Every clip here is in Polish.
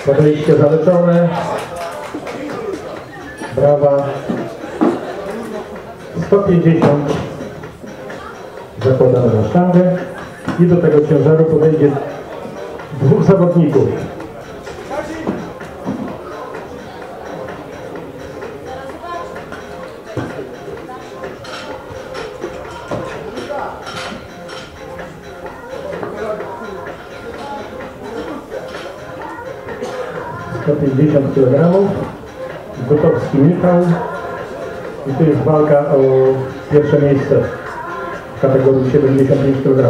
Podejście zaleczone. Brawa. 150 zakładamy na sztangę i do tego ciężaru podejdzie dwóch zawodników. To 50 kg. Gotowski Michał. I tu jest walka o pierwsze miejsce w kategorii 75 kg.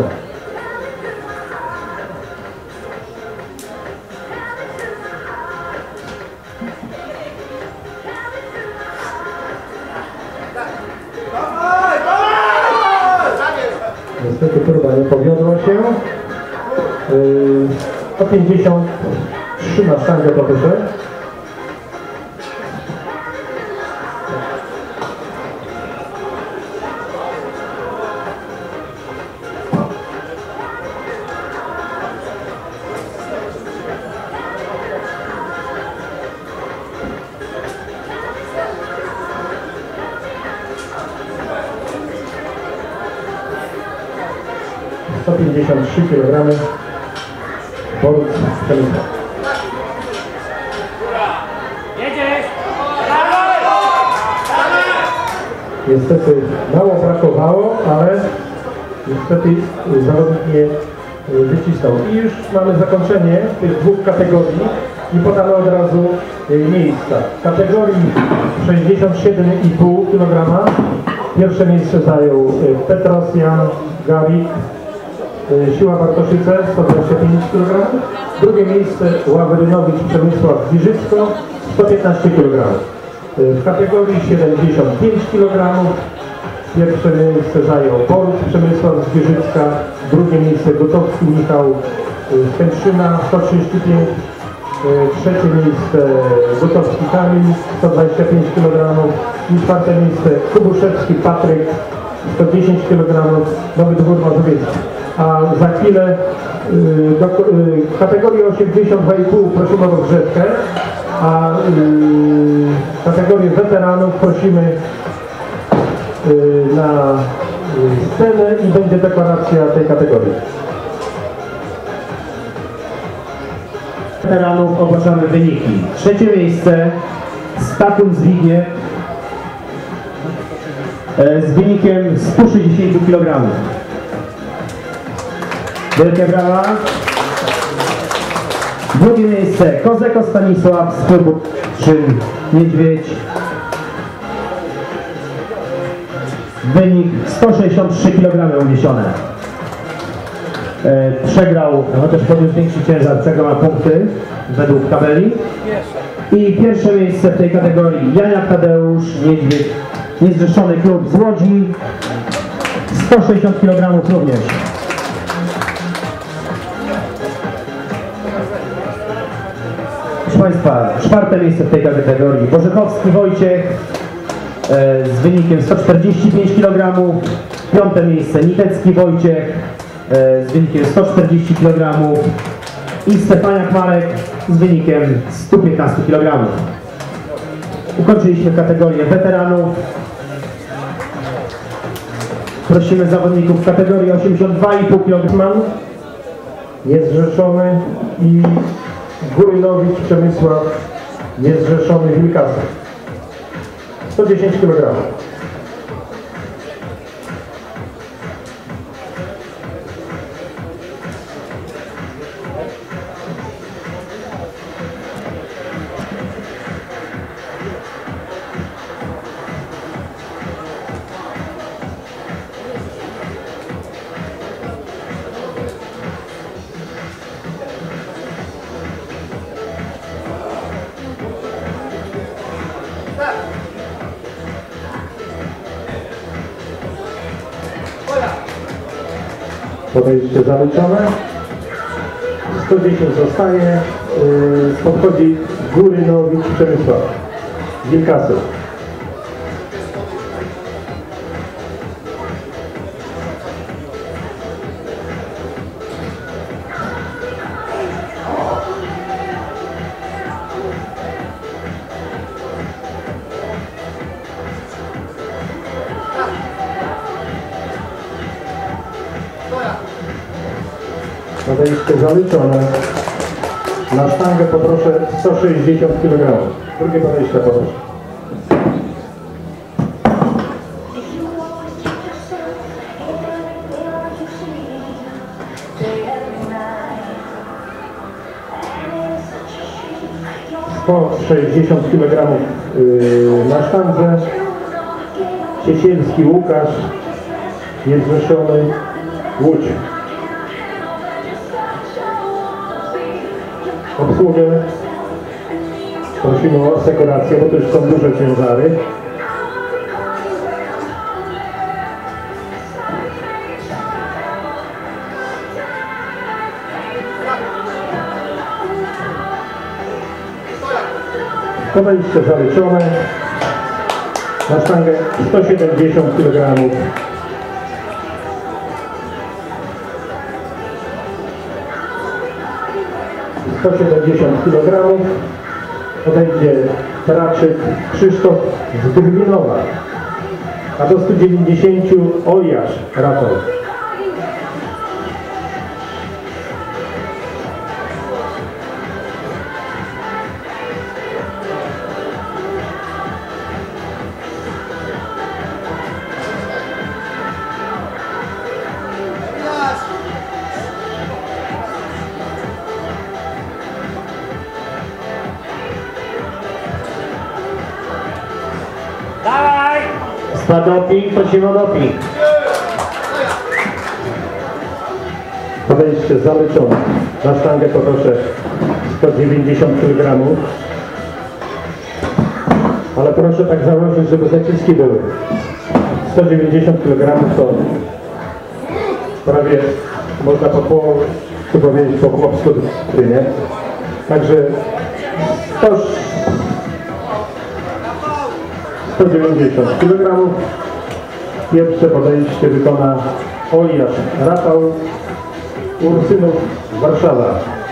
Niestety próba nie powiodła się. 153 na sztangę to wyżej. To 53 kg. Borys Przemysław. Niestety mało brakowało, ale niestety zawodnik nie wycisnął. I już mamy zakończenie tych dwóch kategorii i podamy od razu miejsca. W kategorii 67,5 kg pierwsze miejsce zajął Petrosjan Gawik, Siła Bartoszyce 125 kg. Drugie miejsce Ławrynowicz Przemysław Giżycko 115 kg. W kategorii 75 kg pierwsze miejsce zajął Borys Przemysław z Giżycka, drugie miejsce Gotowski Michał z Kętrzyna 135, trzecie miejsce Gotowski Kamil 125 kg i czwarte miejsce Kubuszewski Patryk 110 kg, Nowy Dwór Mazowiecki. A za chwilę w kategorii 82,5 prosimy o rozgrzewkę, a w kategorii weteranów prosimy na scenę i będzie deklaracja tej kategorii. Weteranów ogłaszamy wyniki. Trzecie miejsce Statun Zbigniew z wynikiem 160 kg. Wielkie brawa. Drugie miejsce Kozeko Stanisław z klubu Szyn Niedźwiedź. Wynik 163 kg uniesione. Przegrał, chociaż podniósł większy ciężar, przegrał na punkty według tabeli. I pierwsze miejsce w tej kategorii Janiak Tadeusz Niedźwiedź, niezrzeszony klub z Łodzi, 160 kg również. Proszę Państwa, czwarte miejsce w tej kategorii Bożechowski Wojciech z wynikiem 145 kg. Piąte miejsce Nitecki Wojciech z wynikiem 140 kg i Stefaniak Marek z wynikiem 115 kg. Ukończyliśmy kategorię weteranów. Prosimy zawodników w kategorii 82,5 kg. Niezrzeszony i Górynowicz Przemysław, niezrzeszony Wilkasy 110 kg. Podejście zaliczone. 110 zostaje. Podchodzi Górynowicz Przemysław, Wilkasy. Podejście zaliczone. Na sztangę poproszę 160 kg. Drugie podejście poproszę. Po 60 kg na sztandze. Ciesielski Łukasz, niezrzeszony Łódź. Obsługę prosimy o asekurację, bo to już są duże ciężary. Podejście zaliczone. Na sztangę 170 kg. Podejdzie Traczyk Krzysztof z Drwinowa, a do 190 Oliarz Rafał. Dawaj! Doping, prosimy o doping. Podejście zaliczone. Na sztangę poproszę 190 kg. Ale proszę tak założyć, żeby zaciski były. 190 kg to prawie można powiedzieć po chłopsku, nie? Także 190 kg. Pierwsze podejście wykona Oliarz Rafał, Ursynów, Warszawa.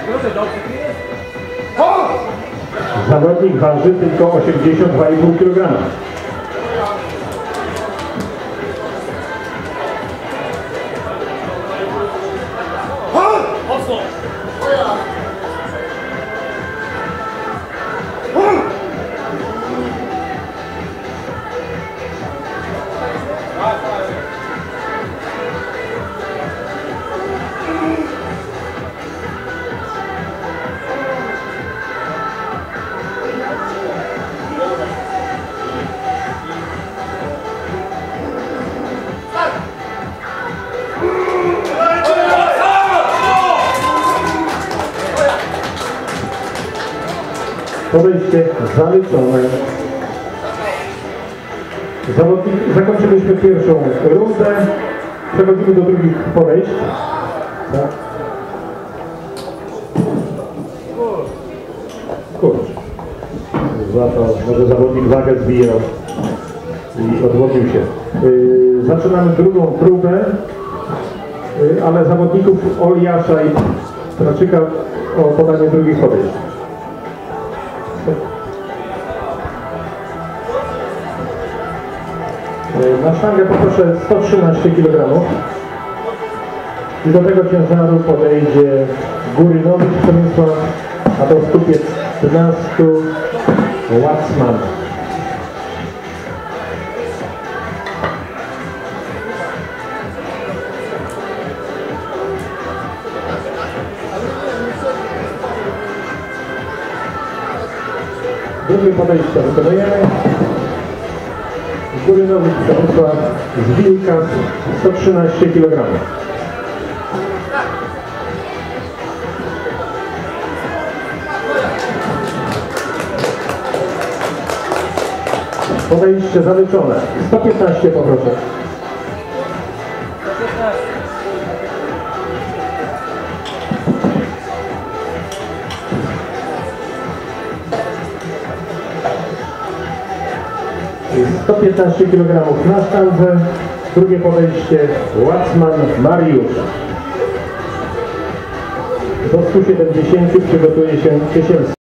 Zawodnik waży tylko 82,5 kg. Podejście zaliczone. Zakończyliśmy pierwszą rundę. Przechodzimy do drugich podejść. Tak. Kurczę. Może zawodnik wagę zbijał i odłożył się. Zaczynamy drugą próbę, ale zawodników Oliasza i Traczyka o podanie drugich podejść. Na sztangę poproszę 113 kg. I do tego ciężaru podejdzie Górynowicz Przemysław, a do 115 Wacman. Drugie podejście wykonujemy. Górynowicz Przemysław z Wilka 113 kg. Podejście zaliczone. 115 poproszę. Jest 115 kg na sztandze. Drugie podejście Wacman Mariusz. Do 170 przygotuje się Ciesielski.